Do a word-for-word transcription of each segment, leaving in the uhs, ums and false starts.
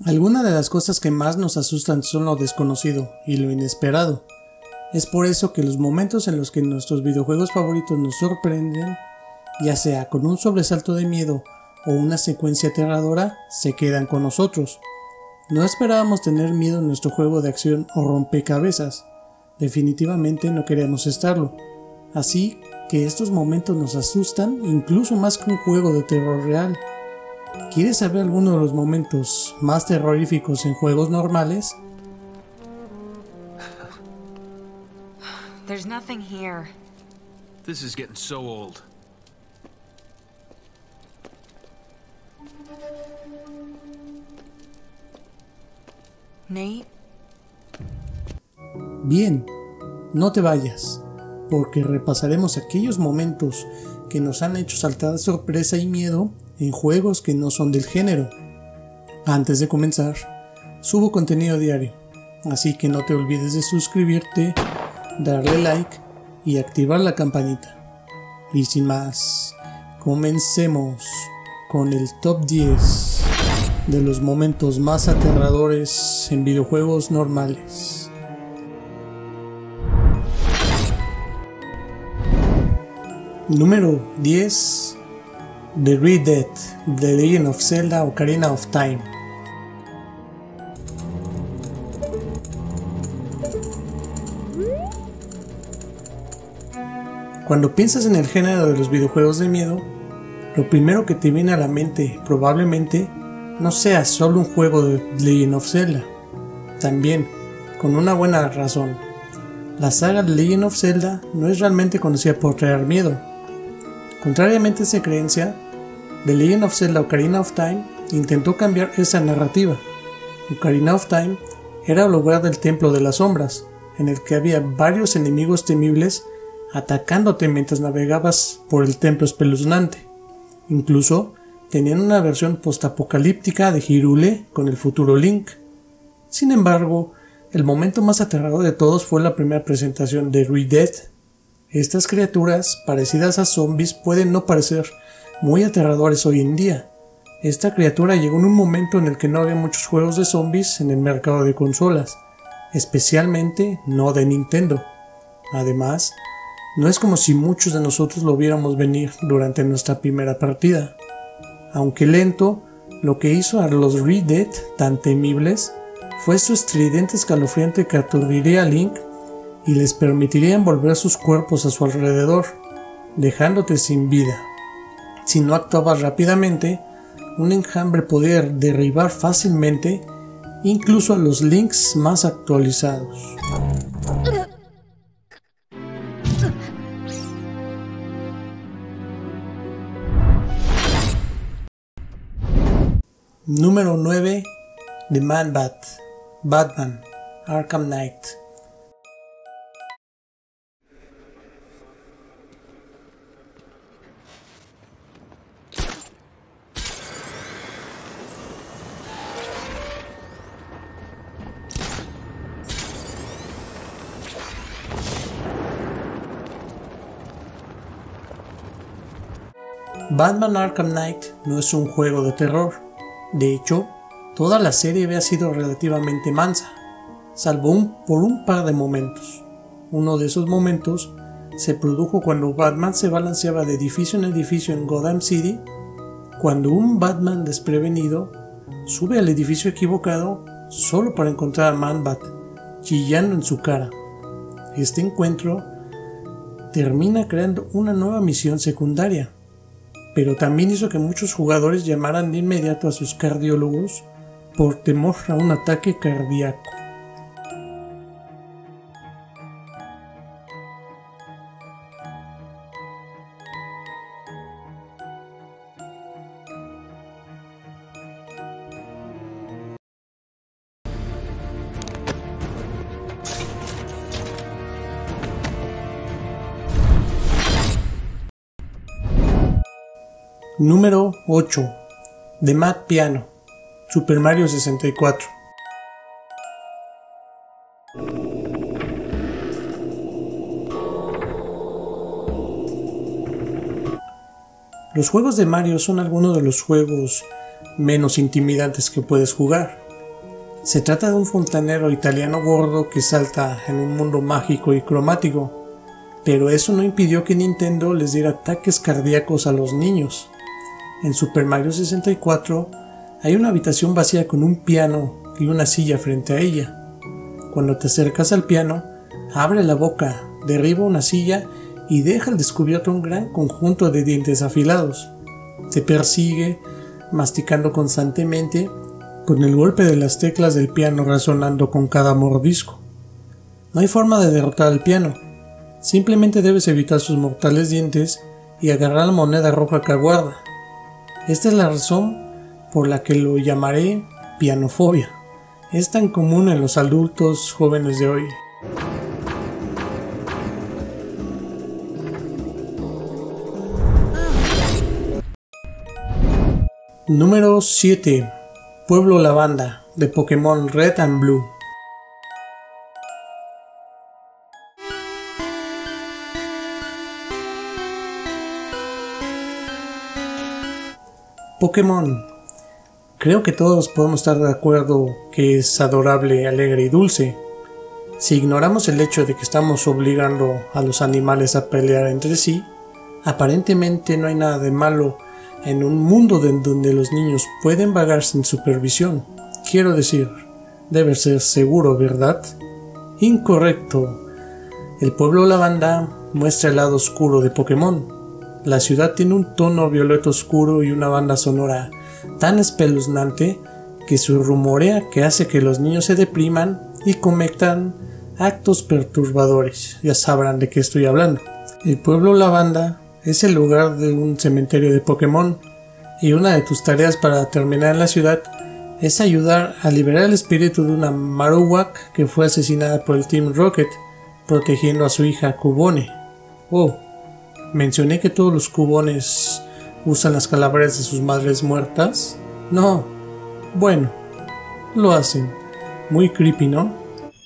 Algunas de las cosas que más nos asustan son lo desconocido y lo inesperado. Es por eso que los momentos en los que nuestros videojuegos favoritos nos sorprenden, ya sea con un sobresalto de miedo o una secuencia aterradora, se quedan con nosotros. No esperábamos tener miedo en nuestro juego de acción o rompecabezas. Definitivamente no queríamos estarlo. Así que estos momentos nos asustan incluso más que un juego de terror real. ¿Quieres saber alguno de los momentos más terroríficos en juegos normales? There's nothing here. This is getting so old. Nate? Bien, no te vayas, porque repasaremos aquellos momentos que nos han hecho saltar de sorpresa y miedo en juegos que no son del género. Antes de comenzar, subo contenido diario, así que no te olvides de suscribirte, darle like y activar la campanita. Y sin más, comencemos con el top diez de los momentos más aterradores en videojuegos normales. Número diez. The Red Dead, The Legend of Zelda Ocarina of Time. Cuando piensas en el género de los videojuegos de miedo, lo primero que te viene a la mente probablemente no sea solo un juego de Legend of Zelda. También, con una buena razón, la saga de Legend of Zelda no es realmente conocida por traer miedo. Contrariamente a esa creencia, The Legend of Zelda Ocarina of Time intentó cambiar esa narrativa. Ocarina of Time era el lugar del Templo de las Sombras, en el que había varios enemigos temibles atacándote mientras navegabas por el templo espeluznante. Incluso tenían una versión postapocalíptica de Hyrule con el futuro Link. Sin embargo, el momento más aterrador de todos fue la primera presentación de Red Dead. Estas criaturas, parecidas a zombies, pueden no parecer muy aterradores hoy en día. Esta criatura llegó en un momento en el que no había muchos juegos de zombies en el mercado de consolas, especialmente no de Nintendo. Además, no es como si muchos de nosotros lo viéramos venir durante nuestra primera partida. Aunque lento, lo que hizo a los Red Dead tan temibles fue su estridente escalofriante que aturdiría a Link y les permitiría envolver sus cuerpos a su alrededor, dejándote sin vida. Si no actuabas rápidamente, un enjambre podía derribar fácilmente incluso a los Links más actualizados. Número nueve. The Man-Bat, Batman, Arkham Knight. Batman Arkham Knight no es un juego de terror. De hecho, toda la serie había sido relativamente mansa, salvo un, por un par de momentos. Uno de esos momentos se produjo cuando Batman se balanceaba de edificio en edificio en Gotham City, cuando un Batman desprevenido sube al edificio equivocado solo para encontrar a Man-Bat chillando en su cara. Este encuentro termina creando una nueva misión secundaria, pero también hizo que muchos jugadores llamaran de inmediato a sus cardiólogos por temor a un ataque cardíaco. Número ocho. The Mad Piano, Super Mario sesenta y cuatro. Los juegos de Mario son algunos de los juegos menos intimidantes que puedes jugar. Se trata de un fontanero italiano gordo que salta en un mundo mágico y cromático, pero eso no impidió que Nintendo les diera ataques cardíacos a los niños. En Super Mario sesenta y cuatro hay una habitación vacía con un piano y una silla frente a ella. Cuando te acercas al piano, abre la boca, derriba una silla y deja al descubierto un gran conjunto de dientes afilados. Te persigue, masticando constantemente, con el golpe de las teclas del piano resonando con cada mordisco. No hay forma de derrotar al piano, simplemente debes evitar sus mortales dientes y agarrar la moneda roja que aguarda. Esta es la razón por la que lo llamaré pianofobia. Es tan común en los adultos jóvenes de hoy. Número siete. Pueblo Lavanda, de Pokémon Red and Blue. Pokémon. Creo que todos podemos estar de acuerdo que es adorable, alegre y dulce. Si ignoramos el hecho de que estamos obligando a los animales a pelear entre sí, aparentemente no hay nada de malo en un mundo de donde los niños pueden vagar sin supervisión. Quiero decir, debe ser seguro, ¿verdad? Incorrecto. El pueblo Lavanda muestra el lado oscuro de Pokémon. La ciudad tiene un tono violeta oscuro y una banda sonora tan espeluznante que se rumorea que hace que los niños se depriman y cometan actos perturbadores. Ya sabrán de qué estoy hablando. El pueblo Lavanda es el lugar de un cementerio de Pokémon, y una de tus tareas para terminar en la ciudad es ayudar a liberar el espíritu de una Marowak que fue asesinada por el Team Rocket, protegiendo a su hija Cubone. Oh, ¿mencioné que todos los Cubones usan las calaveras de sus madres muertas? No. Bueno, lo hacen. Muy creepy, ¿no?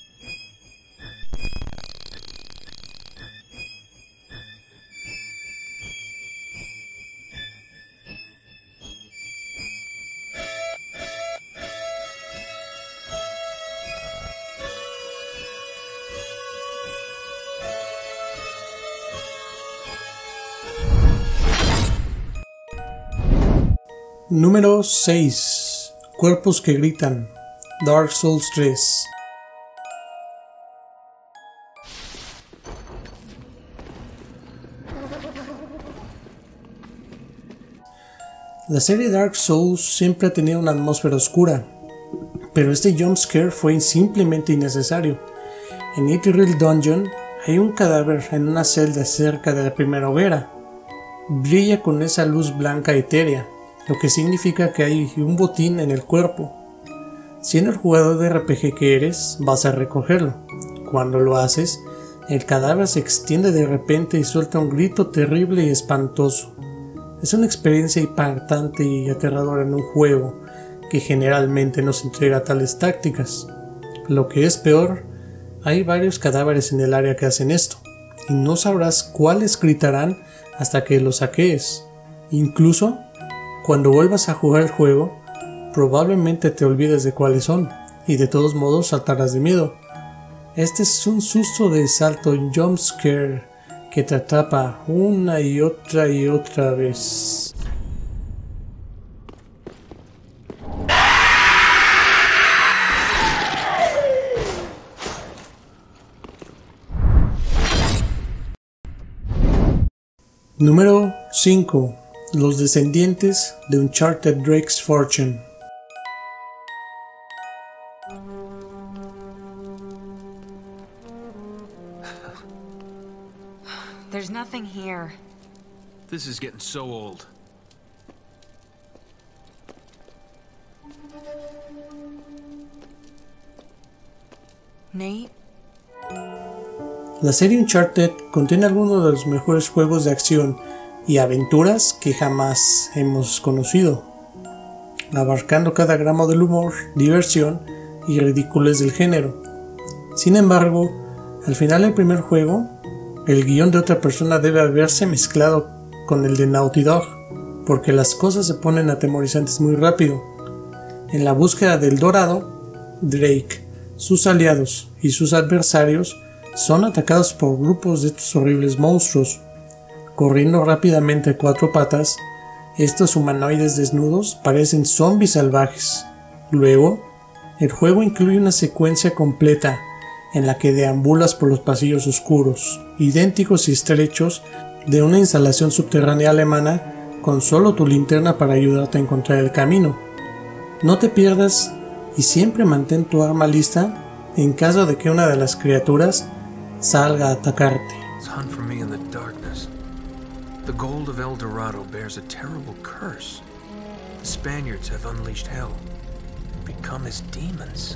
Número seis. Cuerpos que gritan. Dark Souls tres. La serie Dark Souls siempre ha tenido una atmósfera oscura, pero este jumpscare fue simplemente innecesario. En Ethereal Dungeon hay un cadáver en una celda cerca de la primera hoguera. Brilla con esa luz blanca etérea, lo que significa que hay un botín en el cuerpo. Siendo el jugador de R P G que eres, vas a recogerlo. Cuando lo haces, el cadáver se extiende de repente y suelta un grito terrible y espantoso. Es una experiencia impactante y aterradora en un juego que generalmente nos entrega tales tácticas. Lo que es peor, hay varios cadáveres en el área que hacen esto, y no sabrás cuáles gritarán hasta que los saquees. Incluso, cuando vuelvas a jugar el juego, probablemente te olvides de cuáles son, y de todos modos saltarás de miedo. Este es un susto de salto jumpscare que te atrapa una y otra y otra vez. Número cinco. Los descendientes de Uncharted Drake's Fortune. There's nothing here. This is getting so old. Nate? La serie Uncharted contiene algunos de los mejores juegos de acción y aventuras que jamás hemos conocido, abarcando cada gramo del humor, diversión y ridiculez del género. Sin embargo, al final del primer juego, el guión de otra persona debe haberse mezclado con el de Naughty Dog, porque las cosas se ponen atemorizantes muy rápido. En la búsqueda del dorado, Drake, sus aliados y sus adversarios son atacados por grupos de estos horribles monstruos. Corriendo rápidamente a cuatro patas, estos humanoides desnudos parecen zombies salvajes. Luego, el juego incluye una secuencia completa en la que deambulas por los pasillos oscuros, idénticos y estrechos de una instalación subterránea alemana con solo tu linterna para ayudarte a encontrar el camino. No te pierdas y siempre mantén tu arma lista en caso de que una de las criaturas salga a atacarte. Hunt for me in the darkness. The gold of El Dorado bears a terrible curse. The Spaniards have unleashed hell, become as demons.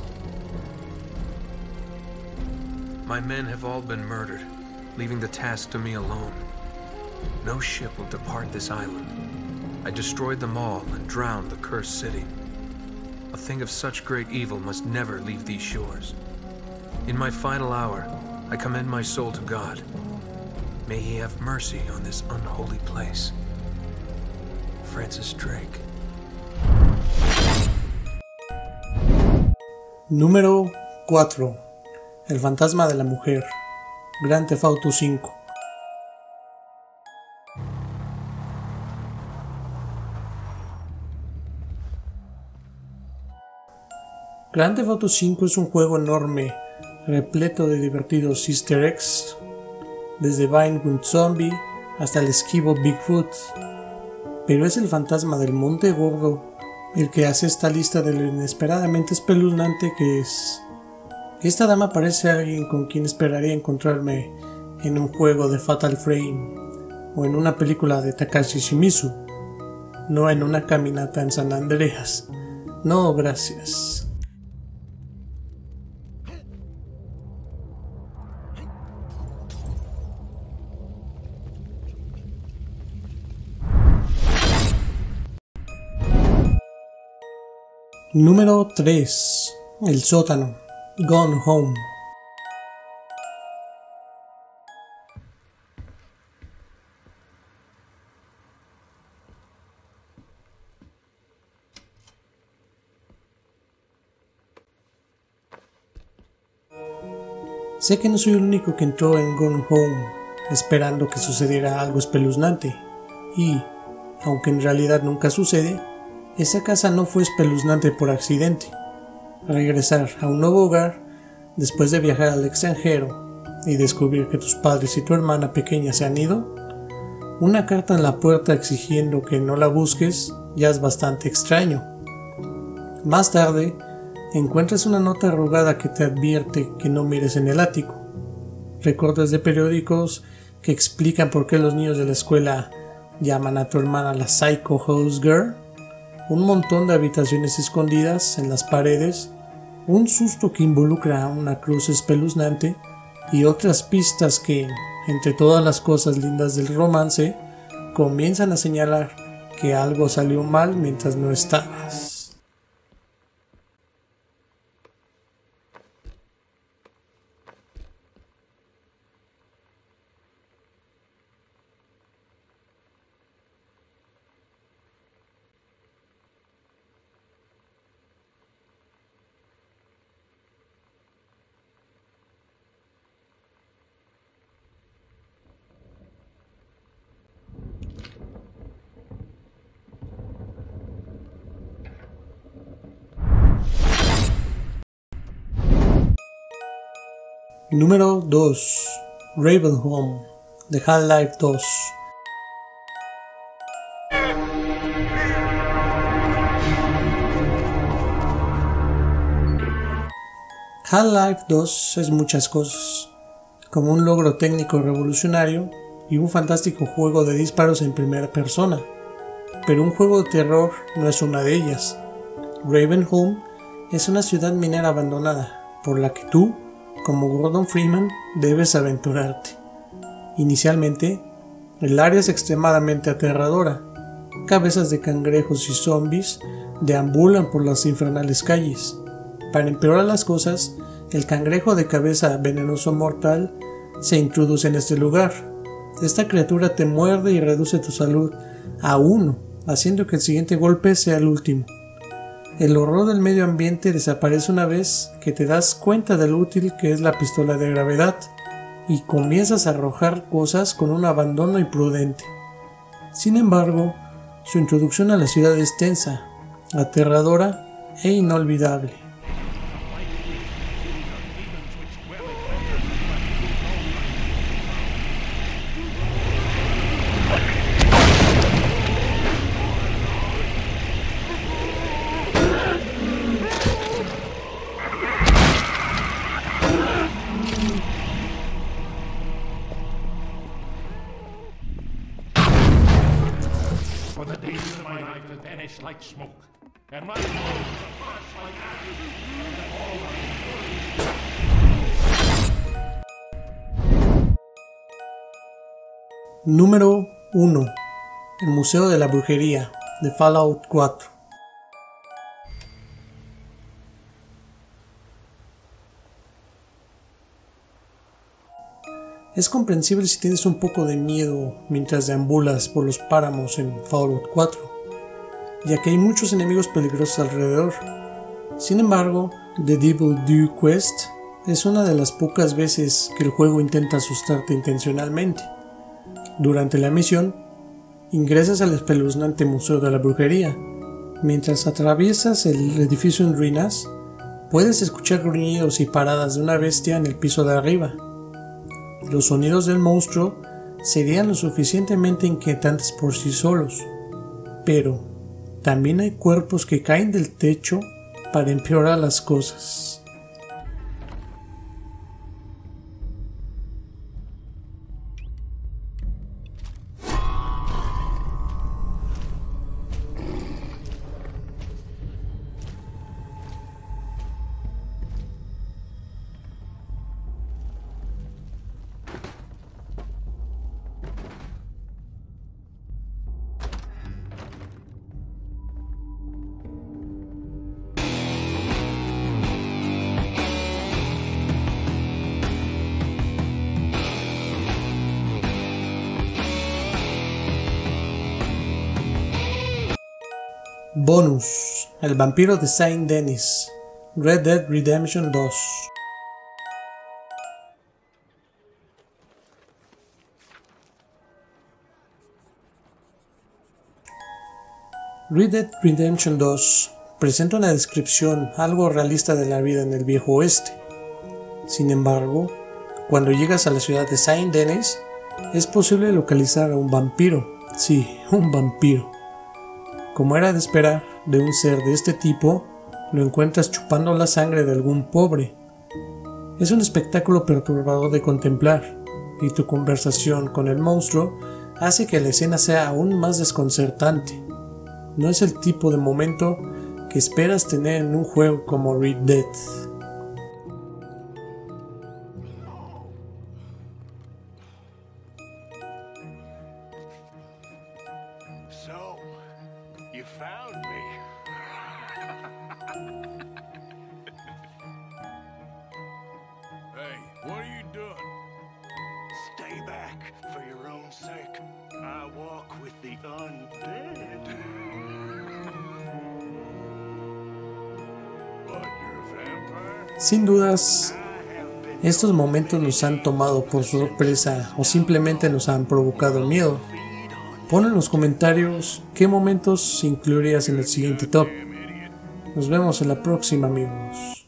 My men have all been murdered, leaving the task to me alone. No ship will depart this island. I destroyed them all and drowned the cursed city. A thing of such great evil must never leave these shores. In my final hour, I commend my soul to God. May He have mercy on this unholy place. Francis Drake. Número cuatro. El fantasma de la mujer. Grand Theft Auto cinco. Grand Theft Auto cinco es un juego enorme, repleto de divertidos easter eggs, desde Vinewood Zombie hasta el esquivo Bigfoot. Pero es el fantasma del Monte Gordo el que hace esta lista de lo inesperadamente espeluznante que es. Esta dama parece alguien con quien esperaría encontrarme en un juego de Fatal Frame o en una película de Takashi Shimizu, no en una caminata en San Andreas. No, gracias. Número tres. El sótano. Gone Home. Sé que no soy el único que entró en Gone Home esperando que sucediera algo espeluznante, y, aunque en realidad nunca sucede, esa casa no fue espeluznante por accidente. Regresar a un nuevo hogar después de viajar al extranjero y descubrir que tus padres y tu hermana pequeña se han ido, una carta en la puerta exigiendo que no la busques ya es bastante extraño. Más tarde, encuentras una nota arrugada que te advierte que no mires en el ático. Recortes de periódicos que explican por qué los niños de la escuela llaman a tu hermana la Psycho House Girl, un montón de habitaciones escondidas en las paredes, un susto que involucra a una cruz espeluznante y otras pistas que, entre todas las cosas lindas del romance, comienzan a señalar que algo salió mal mientras no estabas. Número dos. Ravenholm, de Half-Life dos. Half-Life dos es muchas cosas, como un logro técnico revolucionario y un fantástico juego de disparos en primera persona, pero un juego de terror no es una de ellas. Ravenholm es una ciudad minera abandonada, por la que tú, como Gordon Freeman, debes aventurarte. Inicialmente, el área es extremadamente aterradora. Cabezas de cangrejos y zombies deambulan por las infernales calles. Para empeorar las cosas, el cangrejo de cabeza venenoso mortal se introduce en este lugar. Esta criatura te muerde y reduce tu salud a uno, haciendo que el siguiente golpe sea el último. el horror del medio ambiente desaparece una vez que te das cuenta de lo útil que es la pistola de gravedad y comienzas a arrojar cosas con un abandono imprudente. Sin embargo, su introducción a la ciudad es tensa, aterradora e inolvidable. For the days of my life have vanished like smoke, and my clothes are parched like ashes, and all my Número uno. El Museo de la Brujería, de Fallout cuatro. Es comprensible si tienes un poco de miedo mientras deambulas por los páramos en Fallout cuatro, ya que hay muchos enemigos peligrosos alrededor. Sin embargo, The Devil Due Quest es una de las pocas veces que el juego intenta asustarte intencionalmente. Durante la misión, ingresas al espeluznante Museo de la Brujería. Mientras atraviesas el edificio en ruinas, puedes escuchar gruñidos y paradas de una bestia en el piso de arriba. Los sonidos del monstruo serían lo suficientemente inquietantes por sí solos, pero también hay cuerpos que caen del techo para empeorar las cosas. Bonus: El vampiro de Saint Denis, Red Dead Redemption dos. Red Dead Redemption dos presenta una descripción algo realista de la vida en el viejo oeste. Sin embargo, cuando llegas a la ciudad de Saint Denis, es posible localizar a un vampiro. Sí, un vampiro. Como era de esperar de un ser de este tipo, lo encuentras chupando la sangre de algún pobre. Es un espectáculo perturbador de contemplar, y tu conversación con el monstruo hace que la escena sea aún más desconcertante. No es el tipo de momento que esperas tener en un juego como Red Dead. So, you found me. Hey, what are you doing? Stay back for your own sake. I walk with the undead. What, you're a vampire? Sin dudas, estos momentos nos han tomado por sorpresa o simplemente nos han provocado miedo. Pon en los comentarios qué momentos incluirías en el siguiente top. Nos vemos en la próxima, amigos.